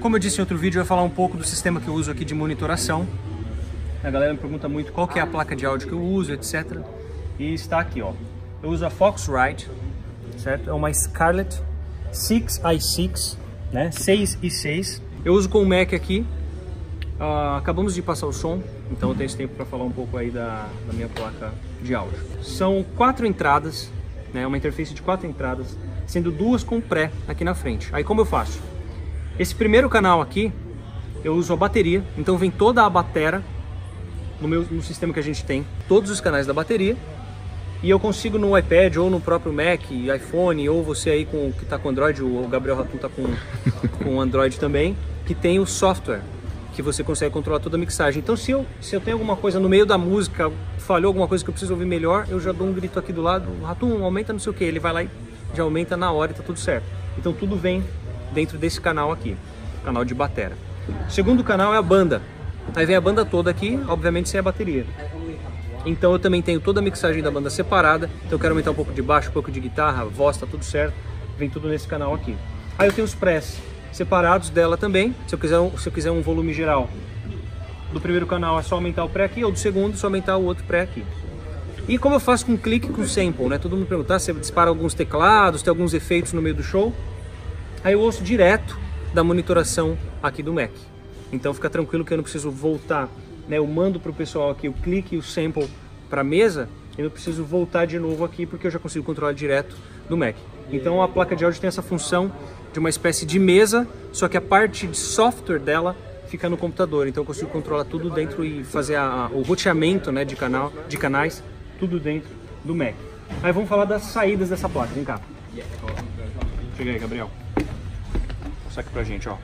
Como eu disse em outro vídeo, eu vou falar um pouco do sistema que eu uso aqui de monitoração. A galera me pergunta muito qual que é a placa de áudio que eu uso, etc. E está aqui, ó. Eu uso a Focusrite, certo? É uma Scarlett 6i6, né? 6 e 6. Eu uso com o Mac aqui. Acabamos de passar o som, então eu tenho esse tempo para falar um pouco aí da minha placa de áudio. São 4 entradas, né? Uma interface de 4 entradas, sendo 2 com pré aqui na frente. Aí como eu faço? Esse primeiro canal aqui, eu uso a bateria, então vem toda a bateria no sistema que a gente tem, todos os canais da bateria, e eu consigo no iPad ou no próprio Mac, iPhone, ou você aí que está com Android, o Gabriel Ratum está com Android também, que tem o software, que você consegue controlar toda a mixagem. Então se eu tenho alguma coisa no meio da música, falhou alguma coisa que eu preciso ouvir melhor, eu já dou um grito aqui do lado, Ratum, aumenta não sei o que, ele vai lá e já aumenta na hora e tá tudo certo. Então tudo vem dentro desse canal aqui, canal de bateria. O segundo canal é a banda. Aí vem a banda toda aqui, obviamente sem a bateria. Então eu também tenho toda a mixagem da banda separada. Então eu quero aumentar um pouco de baixo, um pouco de guitarra, voz, tá tudo certo. Vem tudo nesse canal aqui. Aí eu tenho os prés separados dela também. Se eu quiser um volume geral do primeiro canal, é só aumentar o pré aqui, ou do segundo, só aumentar o outro pré aqui. E como eu faço com clique com sample, né? Todo mundo pergunta, você dispara alguns teclados, tem alguns efeitos no meio do show. Aí eu ouço direto da monitoração aqui do Mac. Então fica tranquilo que eu não preciso voltar, né? Eu mando para o pessoal aqui o clique e o sample para a mesa, eu não preciso voltar de novo aqui porque eu já consigo controlar direto do Mac. Então a placa de áudio tem essa função de uma espécie de mesa, só que a parte de software dela fica no computador. Então eu consigo controlar tudo dentro e fazer o roteamento, né, de canais, tudo dentro do Mac. Aí vamos falar das saídas dessa placa. Vem cá. Chega aí, Gabriel. Mostra aqui pra gente, ó.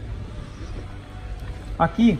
Aqui,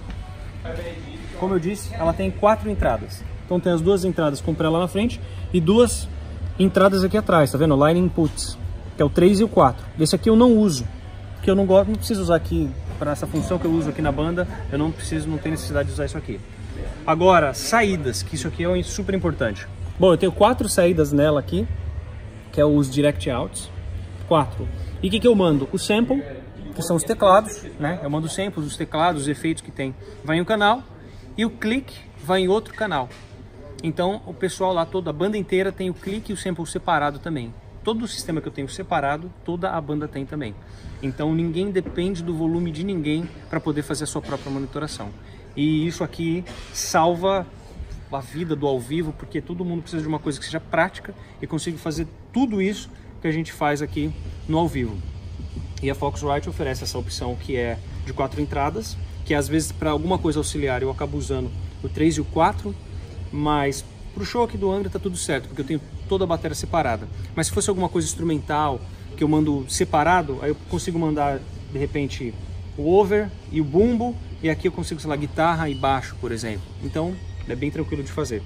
como eu disse, ela tem 4 entradas. Então tem as 2 entradas com pré lá na frente e 2 entradas aqui atrás, tá vendo? Line inputs, que é o 3 e o 4. Esse aqui eu não uso, porque eu não gosto, não preciso usar aqui para essa função que eu uso aqui na banda, eu não tenho necessidade de usar isso aqui. Agora, saídas, que isso aqui é super importante. Bom, eu tenho 4 saídas nela aqui, que é os direct outs, 4. E o que eu mando? O sample, que são os teclados, né? Eu mando samples, os teclados, os efeitos que tem, vai em um canal, e o clique vai em outro canal. Então o pessoal lá, toda a banda inteira tem o clique e o sample separado também. Todo o sistema que eu tenho separado, toda a banda tem também. Então ninguém depende do volume de ninguém para poder fazer a sua própria monitoração. E isso aqui salva a vida do ao vivo, porque todo mundo precisa de uma coisa que seja prática e consiga fazer tudo isso que a gente faz aqui no ao vivo. E a Focusrite oferece essa opção que é de 4 entradas, que às vezes para alguma coisa auxiliar eu acabo usando o 3 e o 4, mas para o show aqui do Angra tá tudo certo, porque eu tenho toda a bateria separada. Mas se fosse alguma coisa instrumental que eu mando separado, aí eu consigo mandar de repente o over e o bumbo, e aqui eu consigo, sei lá, guitarra e baixo, por exemplo. Então é bem tranquilo de fazer.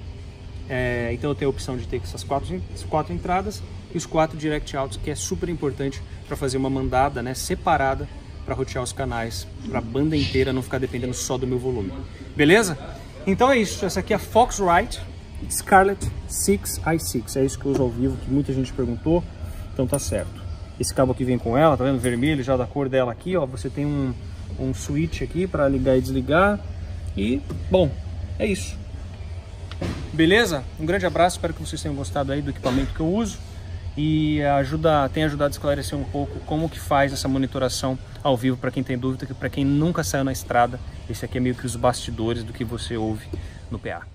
Então eu tenho a opção de ter essas 4 entradas e os 4 direct outs, que é super importante para fazer uma mandada, né, separada para rotear os canais, para a banda inteira não ficar dependendo só do meu volume. Beleza? Então é isso. Essa aqui é a Focusrite Scarlett 6i6. É isso que eu uso ao vivo, que muita gente perguntou. Então tá certo. Esse cabo aqui vem com ela, tá vendo? Vermelho já da cor dela aqui, ó. Você tem um switch aqui para ligar e desligar. E, bom, é isso. Beleza? Um grande abraço, espero que vocês tenham gostado aí do equipamento que eu uso e tem ajudado a esclarecer um pouco como que faz essa monitoração ao vivo para quem tem dúvida, para quem nunca saiu na estrada. Esse aqui é meio que os bastidores do que você ouve no PA.